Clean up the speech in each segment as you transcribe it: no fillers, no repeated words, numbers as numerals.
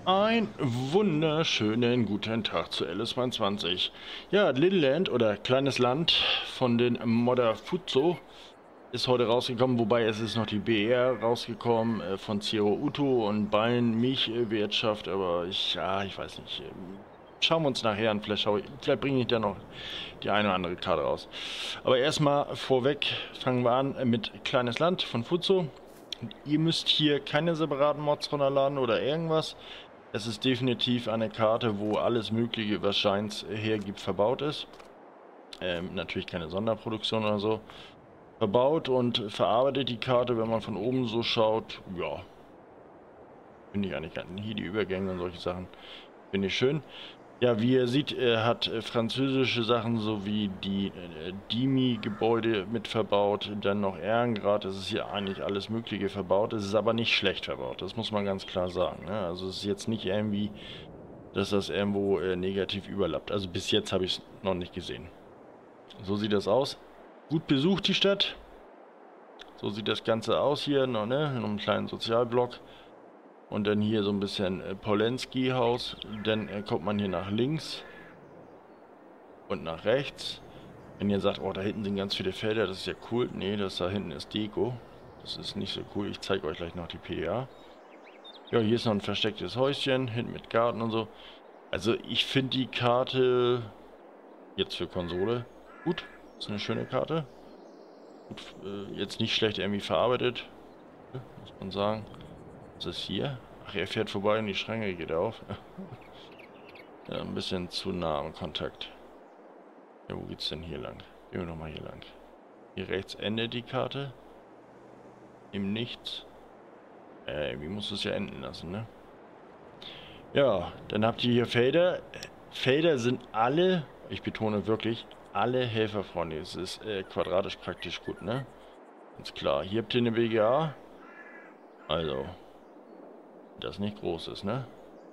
Ein wunderschönen guten Tag zu LS22. Ja, Little Land oder Kleines Land von den Modder Fuzo ist heute rausgekommen, wobei es ist noch die BR rausgekommen von Zero Uto und Ballen Milchwirtschaft, aber ich weiß nicht. Schauen wir uns nachher an, vielleicht bringe ich da noch die eine oder andere Karte raus. Aber erstmal vorweg fangen wir an mit Kleines Land von Fuzo. Ihr müsst hier keine separaten Mods runterladen oder irgendwas. Es ist definitiv eine Karte, wo alles Mögliche, was Shines hergibt, verbaut ist. Natürlich keine Sonderproduktion oder so. Verbaut und verarbeitet die Karte, wenn man von oben so schaut. Ja, finde ich eigentlich ganz. Hier die Übergänge und solche Sachen finde ich schön. Ja, wie ihr seht, er hat französische Sachen sowie die Dimi-Gebäude mit verbaut, dann noch Ehrengrad, es ist hier eigentlich alles Mögliche verbaut, es ist aber nicht schlecht verbaut, das muss man ganz klar sagen. Ne? Also es ist jetzt nicht irgendwie, dass das irgendwo negativ überlappt. Also bis jetzt habe ich es noch nicht gesehen. So sieht das aus. Gut besucht die Stadt. So sieht das Ganze aus hier noch, ne? In einem kleinen Sozialblock. Und dann hier so ein bisschen Polensky-Haus. Dann kommt man hier nach links und nach rechts. Wenn ihr sagt, oh, da hinten sind ganz viele Felder, das ist ja cool. Nee, das da hinten ist Deko. Das ist nicht so cool. Ich zeige euch gleich noch die PDA. Ja, hier ist noch ein verstecktes Häuschen, hinten mit Garten und so. Also ich finde die Karte jetzt für Konsole gut. Ist eine schöne Karte. Gut, jetzt nicht schlecht irgendwie verarbeitet, muss man sagen. Was ist hier? Ach, er fährt vorbei und die Schranke geht auf. Ja, ein bisschen zu nah am Kontakt. Ja, wo geht's denn hier lang? Gehen wir nochmal hier lang. Hier rechts endet die Karte. Im Nichts. Irgendwie muss es ja enden lassen, ne? Ja, dann habt ihr hier Felder. Felder sind alle, ich betone wirklich, alle helferfreundlich. Es ist quadratisch praktisch gut, ne? Ganz klar. Hier habt ihr eine BGA. Also, das nicht groß ist, ne?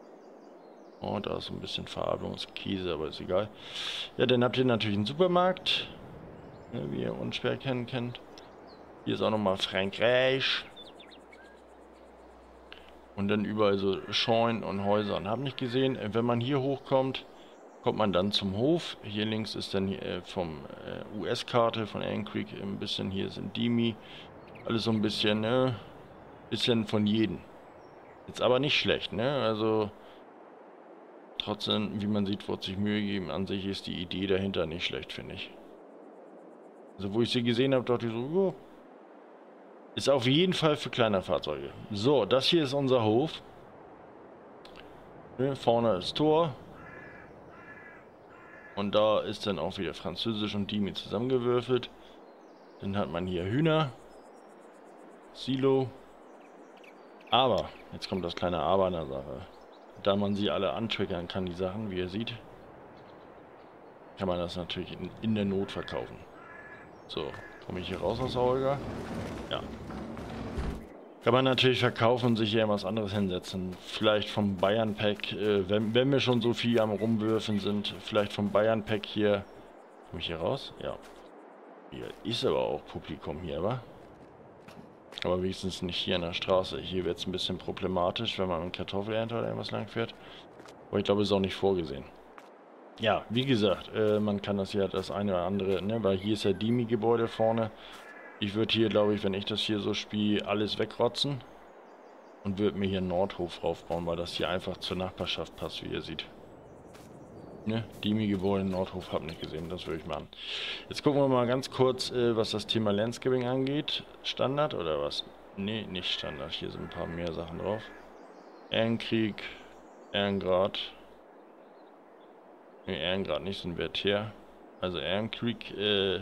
Oh, da ist ein bisschen Verarbeitungskäse, aber ist egal. Ja, dann habt ihr natürlich einen Supermarkt, ne, wie ihr unschwer kennen kennt. Hier ist auch nochmal Frankreich. Und dann überall so Scheunen und Häuser. Und hab nicht gesehen, wenn man hier hochkommt, kommt man dann zum Hof. Hier links ist dann vom US-Karte von Allen Creek ein bisschen, hier sind Dimi. Alles so ein bisschen, ne? Bisschen von jedem. Jetzt aber nicht schlecht, ne? Also trotzdem, wie man sieht, wird sich Mühe gegeben. An sich ist die Idee dahinter nicht schlecht, finde ich. Also wo ich sie gesehen habe, dachte ich so, jo, ist auf jeden Fall für kleine Fahrzeuge. So, das hier ist unser Hof. Ne, vorne ist Tor. Und da ist dann auch wieder Französisch und Dimi zusammengewürfelt. Dann hat man hier Hühner. Silo. Aber, jetzt kommt das kleine Aber in der Sache. Da man sie alle antriggern kann, die Sachen, wie ihr seht, kann man das natürlich in der Not verkaufen. So, komme ich hier raus aus der Olga? Ja. Kann man natürlich verkaufen und sich hier was anderes hinsetzen. Vielleicht vom Bayern-Pack, wenn wir schon so viel am Rumwürfen sind, vielleicht vom Bayern-Pack hier. Komme ich hier raus? Ja. Hier ist aber auch Publikum hier, wa? Aber wenigstens nicht hier an der Straße. Hier wird es ein bisschen problematisch, wenn man mit Kartoffelernte oder irgendwas lang fährt. Aber ich glaube, es ist auch nicht vorgesehen. Ja, wie gesagt, man kann das ja das eine oder andere, ne, weil hier ist ja Dimi-Gebäude vorne. Ich würde hier, glaube ich, wenn ich das hier so spiele, alles wegrotzen. Und würde mir hier einen Nordhof raufbauen, weil das hier einfach zur Nachbarschaft passt, wie ihr seht. Ne, Dimi-Gebäude, Nordhof, hab nicht gesehen, das würde ich machen. Jetzt gucken wir mal ganz kurz, was das Thema Landscaping angeht. Standard oder was? Nee, nicht Standard. Hier sind ein paar mehr Sachen drauf. Ehrenkrieg, Ehrengrad. Nee, Ehrengrad nicht, sind Verteer. Also Ehrenkrieg, hier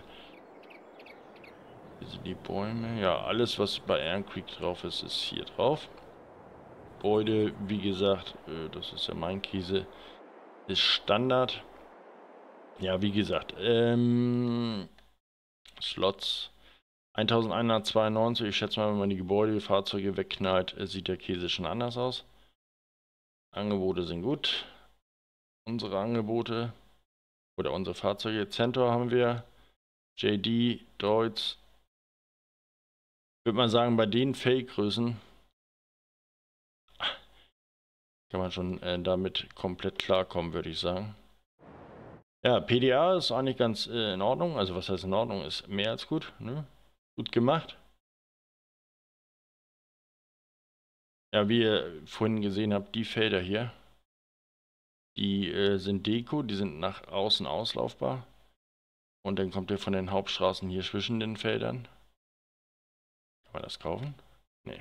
sind die Bäume. Ja, alles was bei Ehrenkrieg drauf ist, ist hier drauf. Gebäude, wie gesagt, das ist ja mein Käse, ist Standard. Ja, wie gesagt, Slots 1192. Ich schätze mal, wenn man die Gebäude, Fahrzeuge wegknallt, sieht der Käse schon anders aus. Angebote sind gut. Unsere Angebote oder unsere Fahrzeuge. Centaur haben wir. JD, Deutz. Würde man sagen, bei den Fake-Größen Kann man schon damit komplett klarkommen, würde ich sagen. Ja, PDA ist eigentlich ganz in Ordnung. Also was heißt in Ordnung? Ist mehr als gut. Ne? Gut gemacht. Ja, wie ihr vorhin gesehen habt, die Felder hier, die sind Deko, die sind nach außen auslaufbar. Und dann kommt ihr von den Hauptstraßen hier zwischen den Feldern. Kann man das kaufen? Nee.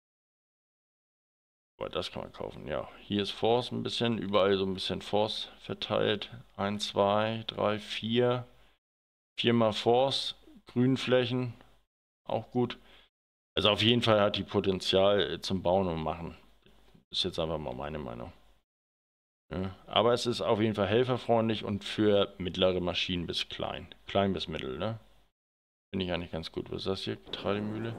Aber das kann man kaufen, ja. Hier ist Force ein bisschen, überall so ein bisschen Force verteilt. 1, 2, 3, 4. 4 mal Force, Grünflächen, auch gut. Also auf jeden Fall hat die Potenzial zum Bauen und Machen. Ist jetzt einfach mal meine Meinung. Ja, aber es ist auf jeden Fall helferfreundlich und für mittlere Maschinen bis klein. Klein bis mittel, ne? Finde ich eigentlich ganz gut. Was ist das hier? Getreidemühle?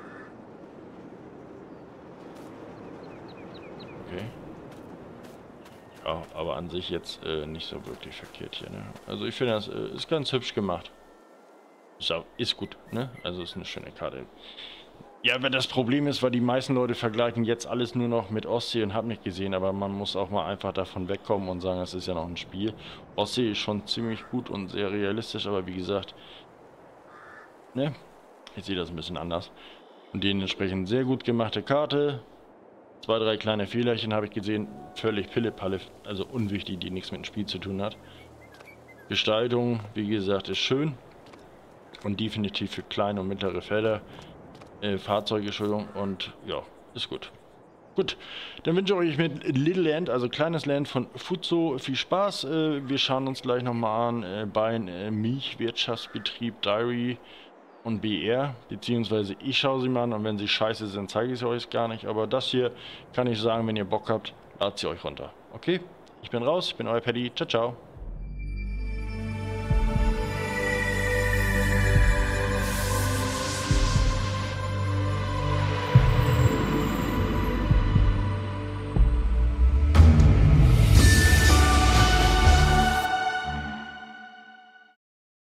Okay. Ja, aber an sich jetzt nicht so wirklich verkehrt hier, ne? Also ich finde, das ist ganz hübsch gemacht. Ist gut, ne? Also ist eine schöne Karte. Ja, aber das Problem ist, weil die meisten Leute vergleichen jetzt alles nur noch mit Ostsee und hab nicht gesehen, aber man muss auch mal einfach davon wegkommen und sagen, es ist ja noch ein Spiel. Ostsee ist schon ziemlich gut und sehr realistisch, aber wie gesagt, ne? Ich sehe das ein bisschen anders. Und dementsprechend sehr gut gemachte Karte. 2, 3 kleine Fehlerchen habe ich gesehen, völlig Pillepalle, also unwichtig, die nichts mit dem Spiel zu tun hat. Gestaltung, wie gesagt, ist schön und definitiv für kleine und mittlere Felder. Fahrzeuge, Entschuldigung, und ja, ist gut. Gut, dann wünsche ich euch mit Little Land, also kleines Land von Fuzo, viel Spaß. Wir schauen uns gleich nochmal an bei Milchwirtschaftsbetrieb Diary und BR, beziehungsweise ich schaue sie mal an und wenn sie scheiße sind, zeige ich sie euch gar nicht. Aber das hier kann ich sagen, wenn ihr Bock habt, ladet sie euch runter. Okay, ich bin raus, ich bin euer Paddy, ciao, ciao.